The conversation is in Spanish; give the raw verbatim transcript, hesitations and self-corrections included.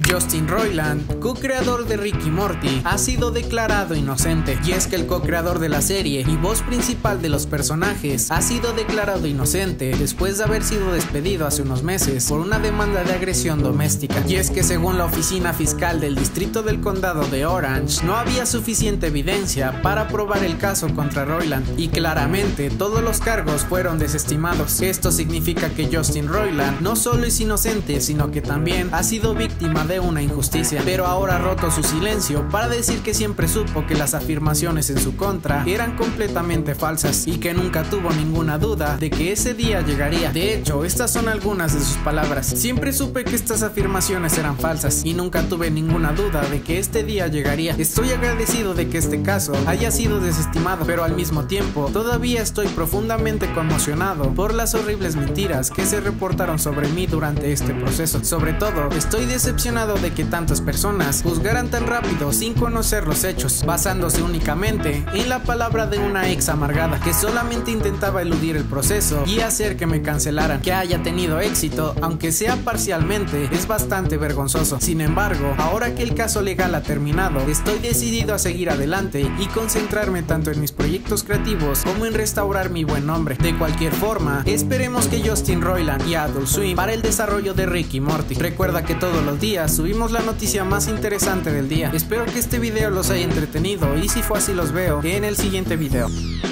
Justin Roiland, co-creador de Rick y Morty, ha sido declarado inocente. Y es que el co-creador de la serie y voz principal de los personajes ha sido declarado inocente después de haber sido despedido hace unos meses por una demanda de agresión doméstica. Y es que según la oficina fiscal del distrito del condado de Orange, no había suficiente evidencia para probar el caso contra Roiland y claramente todos los cargos fueron desestimados. Esto significa que Justin Roiland no solo es inocente, sino que también ha sido víctima de una injusticia, pero ahora ha roto su silencio para decir que siempre supo que las afirmaciones en su contra eran completamente falsas y que nunca tuvo ninguna duda de que ese día llegaría. De hecho, estas son algunas de sus palabras: siempre supe que estas afirmaciones eran falsas y nunca tuve ninguna duda de que este día llegaría. Estoy agradecido de que este caso haya sido desestimado, pero al mismo tiempo todavía estoy profundamente conmocionado por las horribles mentiras que se reportaron sobre mí durante este proceso. Sobre todo, estoy decepcionado de que tantas personas juzgaran tan rápido sin conocer los hechos, basándose únicamente en la palabra de una ex amargada que solamente intentaba eludir el proceso y hacer que me cancelaran. Que haya tenido éxito, aunque sea parcialmente, es bastante vergonzoso. Sin embargo, ahora que el caso legal ha terminado, estoy decidido a seguir adelante y concentrarme tanto en mis proyectos creativos como en restaurar mi buen nombre. De cualquier forma, esperemos que Justin Roiland y Adult Swim para el desarrollo de Rick y Morty. Recuerda que todos los días subimos la noticia más interesante del día. Espero que este video los haya entretenido y si fue así los veo en el siguiente video.